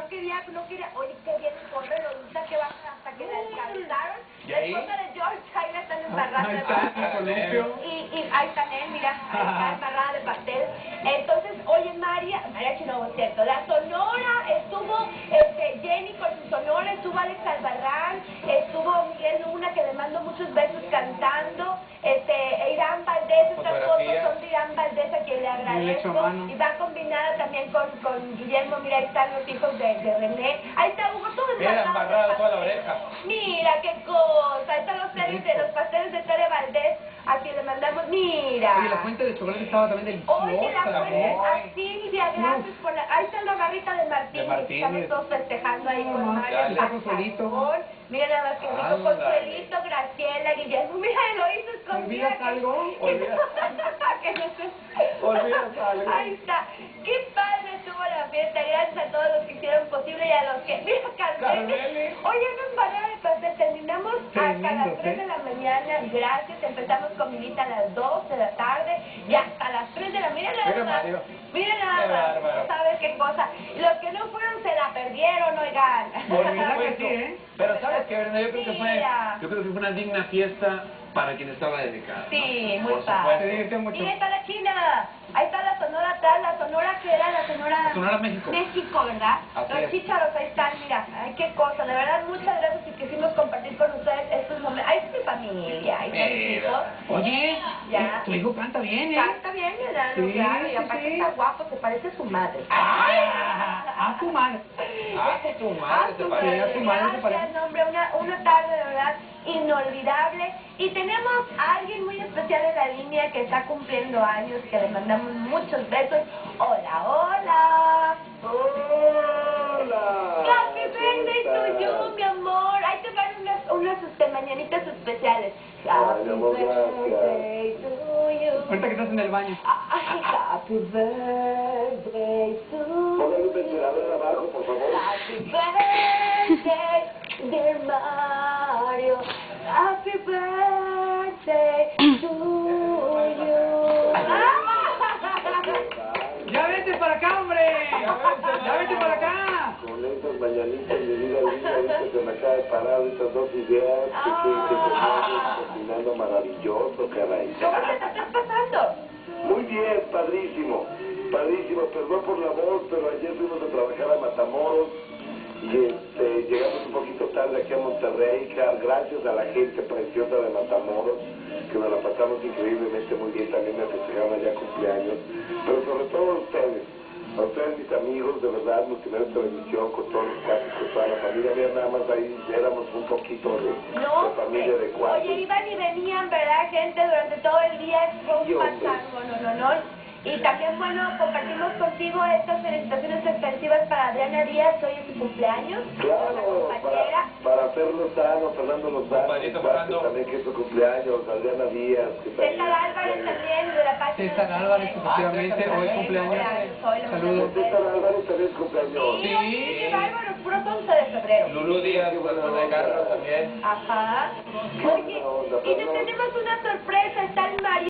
no quería, oye, que viene por resulta que bajan hasta que la alcanzaron. La esposa de George, ahí la están embarrando de pastel. Y ahí está él, mira, ahí está embarrada de pastel. Entonces, oye, Mariachi no, es cierto, la Sonora estuvo, Jenny con su Sonora, estuvo Alex Albarrán, estuvo Miguel Luna, que le mando muchos besos cantando, Irán Valdés, estas fotos son de Irán Valdés, a quien le agradezco, y va combinada también con Guillermo, mira, ahí están los hijos de René, ahí está Hugo, todo embarrado toda la oreja. Mira qué cosa, ahí están los pasteles de Tere Valdés, a quien le mandamos, mira. Oye, la fuente de chocolate estaba también deliciosa. Oye, la fuente, a Silvia, gracias por la... Ahí está la barrita de Martínez. Estamos todos festejando ahí con Mario. Está Consuelito. Mira nada más que rico, Consuelito, Graciela, Guillermo. Mira, lo hizo escondida. ¿Olvidas algo? Que no sé. ¿Olvidas algo? Ahí está. Qué padre estuvo la fiesta. Gracias a todos los que hicieron posible y a los que... Mira, Carmeli. Oye, no embarrada de pastel. Terminamos hasta las 3 de la mañana. Gracias. Empezamos comidita a las 2 de la tarde y hasta las 3 de la mañana. Mira nada más. ¿Sabes qué cosa? Los que no fueron se la perdieron, oigan. Que sí, ¿eh? Pero ¿sabes qué, Brenda? Yo creo que fue una digna fiesta para quien estaba dedicada. Sí, muy padre. Mira, está la China. Ahí está la Sonora atrás, la Sonora que era la Sonora México. México, ¿verdad? Los chícharos ahí están, mira. Ay, qué cosa. De verdad, muchas gracias y quisimos compartir con ustedes estos momentos. Ahí está mi familia, ahí están mis hijos. Oye, ya. Tu hijo canta bien, ¿eh? Canta bien, ¿verdad? Sí, claro, y aparte está guapo, se parece a su madre. A tu madre. A tu madre se parece. A tu madre se parece. Gracias, hombre, una tarde de verdad inolvidable. Y tenemos a alguien muy especial en la línea que está cumpliendo años, que le mandamos muchos besos. Hola, hola. Hola. Happy birthday to you, mi amor. Ahí te van unas mañanitas especiales. Happy birthday to you. Ahorita que estás en el baño. Ay, happy birthday to you. Póngale un ventilador abajo, por favor. Happy birthday, dear Mario. Happy birthday to you. ¡Ya vete para acá, hombre! ¡Ya vete para acá! Con esas mañanitas, mi vida linda, ahorita se me acaba de parar estas dos ideas que te combinando maravilloso, caray. ¿Cómo te estás pasando? Muy bien, padrísimo, padrísimo. Perdón por la voz, pero ayer fuimos a trabajar a Matamoros y llegamos un poquito tarde aquí a Monterrey. Gracias a la gente preciosa de Matamoros, que nos la pasamos increíblemente muy bien. También me festejaron allá cumpleaños, pero sobre todo a ustedes mis amigos, de verdad, Multimedia Televisión, con todos los cuates, con toda la familia. Mira, nada más ahí éramos un poquito de familia de cuates. Oye, iban y venían, ¿verdad, gente? Durante todo el día fue un pasango, no. Y también, bueno, compartimos contigo estas felicitaciones extensivas para Adriana Díaz, hoy es su cumpleaños. Claro, para Fer Lozano, Fernando Lozano, también que es su cumpleaños, Adriana Díaz. César Álvarez también, de la página. César Álvarez, efectivamente, hoy cumpleaños. Saludos. César Álvarez también es cumpleaños. Sí, qué bárbaro, puro 11 de febrero. Lulú Díaz, de Carlos también. Ajá. Oye, y tenemos una sorpresa, está el Mario.